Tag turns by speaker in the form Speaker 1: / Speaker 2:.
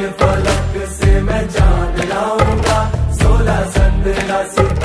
Speaker 1: फलक से मैं जान लाऊंगा, 16 15 सितारे